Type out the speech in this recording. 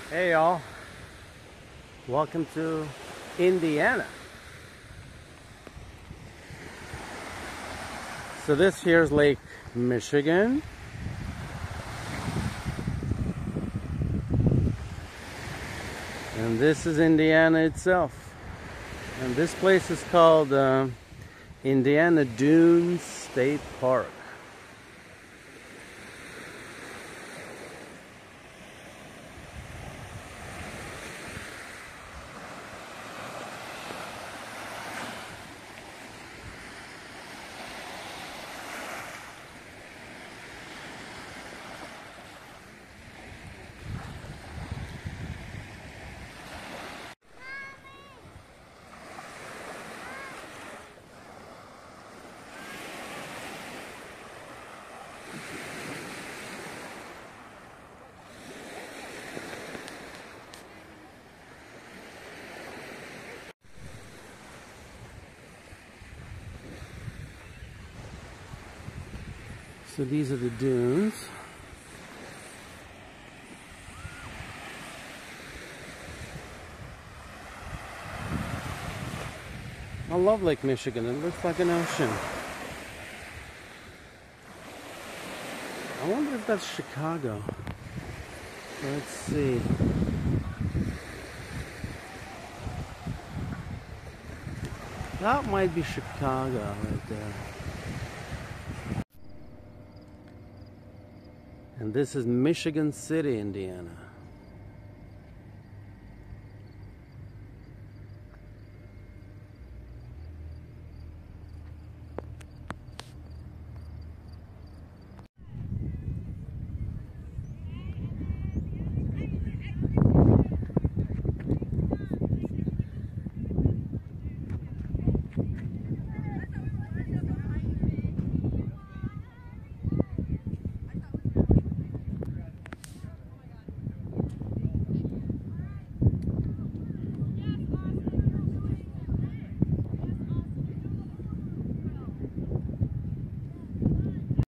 Hey y'all, welcome to Indiana. So this here's Lake Michigan. And this is Indiana itself. And this place is called Indiana Dunes State Park. So these are the dunes. I love Lake Michigan. It looks like an ocean. I wonder if that's Chicago. Let's see. That might be Chicago right there. And this is Michigan City, Indiana.